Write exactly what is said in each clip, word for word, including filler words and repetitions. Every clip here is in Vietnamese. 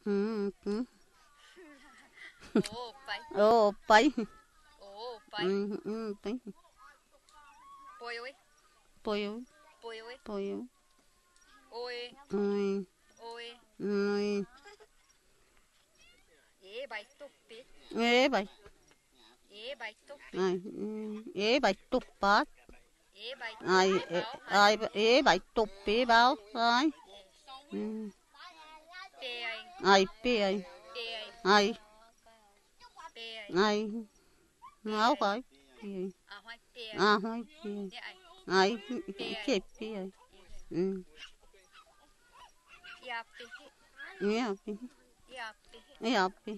ừ ừ Ồ, pai. ô pai Ồ, pai. ừ ừ pai Poi oi. poio Poi oi. poio Oi. oi Oi. oi E vai tupi. ê bài E vai tupi. ai ê bài tục bát E vai ai tupi bao hai. ai ê bài tục bê bao ai ừ Pe ai. ai bê ai Pe ai. ai Pe ai. ai áo phải À hoai pe ai. à thôi Ne ai. ai Pe ai. chết bê ai ừ Ia pe. nghe Ia pe. nghe bê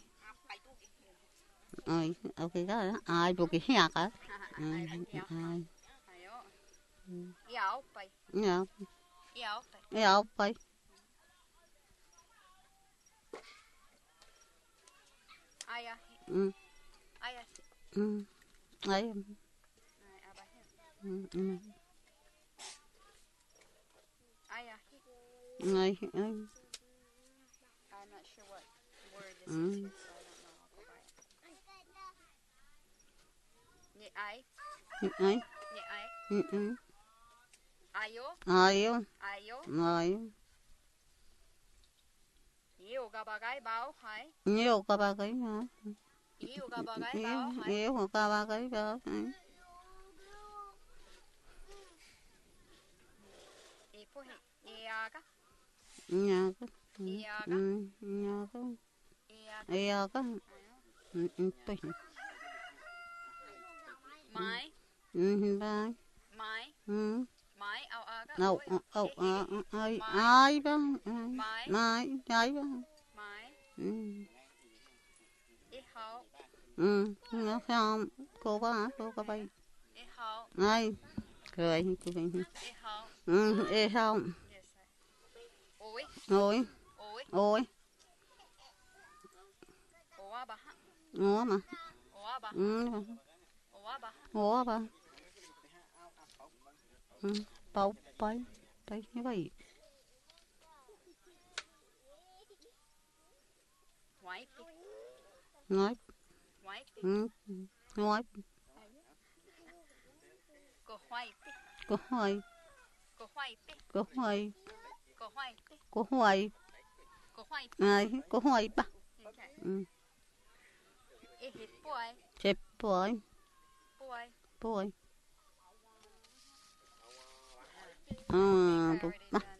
ai ok đó ai buộc cái nhạc á Ai vai ia. ai Ai ó. Iau pai. nghe Iau pai. nghe phải Ai a. ừ Ai a. ừ ấy Ai a vai. ừ ừ Ai a. ai ai I'm not sure what word this ừ is here, so I don't know. I'll go by it. Ni ai. ai Ni ai. ừ ừ Ayo. ai Ayo. ai Yêu ga bagai bao hai. nhiều các ba cái hả Yêu ga bagai nhiều bao hai. nhiều một các ba cái đó Ipo hi. Ia ga. nhà cái Ia ga. ừ nhà cái Ia ga. nhà cái ừ ừ tôi Mai. ừ ba Mai. ừ Mai ao a ga. đâu đâu ai ai đó Mai. mai ai đó Mai. ừ I hao. ừ nó không cô có hả cô có bay I hao. ai cười cô bay I hao. ừ ê không Yes. Oi. ôi Oi. ôi Oa ba ha. ngó mà Oa ba. ừ Oa ba. ngó ba ừ bao bay bay như vậy White. nói White. ừ nói Go white. có hoài Go white. có hoài Go white. có hoài Go white. ai có hoài ba Okay. ừ I hit boy. chết boy Boy. boy I think à I already ba done.